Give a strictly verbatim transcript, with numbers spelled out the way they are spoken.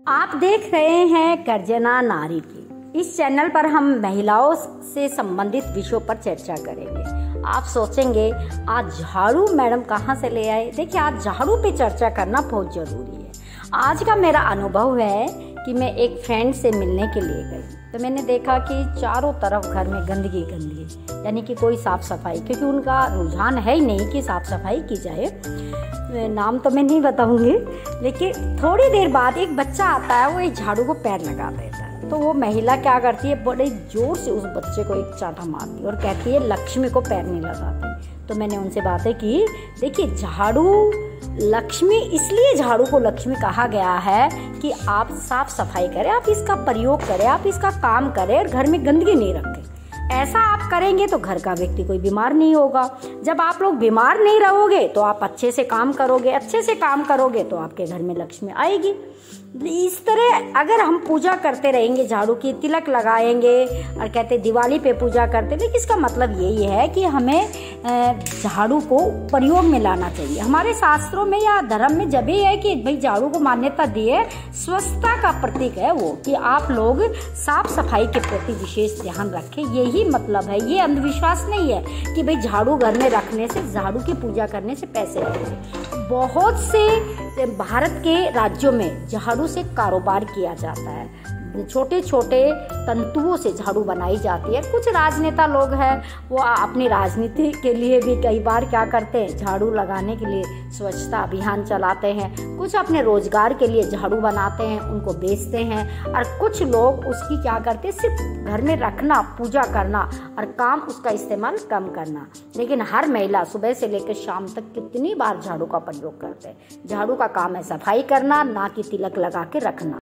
आप देख रहे हैं गर्जना नारी की। इस चैनल पर हम महिलाओं से संबंधित विषयों पर चर्चा करेंगे। आप सोचेंगे आज झाड़ू मैडम कहाँ से ले आए। देखिए, आज झाड़ू पे चर्चा करना बहुत जरूरी है। आज का मेरा अनुभव है कि मैं एक फ्रेंड से मिलने के लिए गई तो मैंने देखा कि चारों तरफ घर में गंदगी गंदगी, यानी कि कोई साफ सफाई, क्योंकि उनका रुझान है ही नहीं कि साफ सफाई की जाए। नाम तो मैं नहीं बताऊंगी, लेकिन थोड़ी देर बाद एक बच्चा आता है, वो एक झाड़ू को पैर लगा देता है। तो वो महिला क्या करती है, बड़े जोर से उस बच्चे को एक चांटा मारती है और कहती है लक्ष्मी को पैर नहीं लगाती। तो मैंने उनसे बातें की। देखिए, झाड़ू लक्ष्मी, इसलिए झाड़ू को लक्ष्मी कहा गया है कि आप साफ सफाई करें, आप इसका प्रयोग करें, आप इसका काम करें और घर में गंदगी नहीं रखें। ऐसा आप करेंगे तो घर का व्यक्ति कोई बीमार नहीं होगा। जब आप लोग बीमार नहीं रहोगे तो आप अच्छे से काम करोगे, अच्छे से काम करोगे तो आपके घर में लक्ष्मी आएगी। इस तरह अगर हम पूजा करते रहेंगे, झाड़ू की तिलक लगाएंगे और कहते दिवाली पे पूजा करते, लेकिन इसका मतलब यही है कि हमें झाड़ू को प्रयोग में लाना चाहिए। हमारे शास्त्रों में या धर्म में जब ये है कि भाई झाड़ू को मान्यता दी है, स्वच्छता का प्रतीक है वो, कि आप लोग साफ सफाई के प्रति विशेष ध्यान रखें। यही मतलब है, ये अंधविश्वास नहीं है कि भाई झाड़ू घर में रखने से, झाड़ू की पूजा करने से पैसे आएंगे। बहुत से भारत के राज्यों में झाड़ू से कारोबार किया जाता है। छोटे छोटे तंतुओं से झाड़ू बनाई जाती है। कुछ राजनेता लोग हैं, वो अपनी राजनीति के लिए भी कई बार क्या करते हैं, झाड़ू लगाने के लिए स्वच्छता अभियान चलाते हैं। कुछ अपने रोजगार के लिए झाड़ू बनाते हैं, उनको बेचते हैं। और कुछ लोग उसकी क्या करते हैं, सिर्फ घर में रखना, पूजा करना और काम उसका इस्तेमाल कम करना। लेकिन हर महिला सुबह से लेकर शाम तक कितनी बार झाड़ू का प्रयोग करते हैं। झाड़ू का काम है सफाई करना, ना कि तिलक लगा के रखना।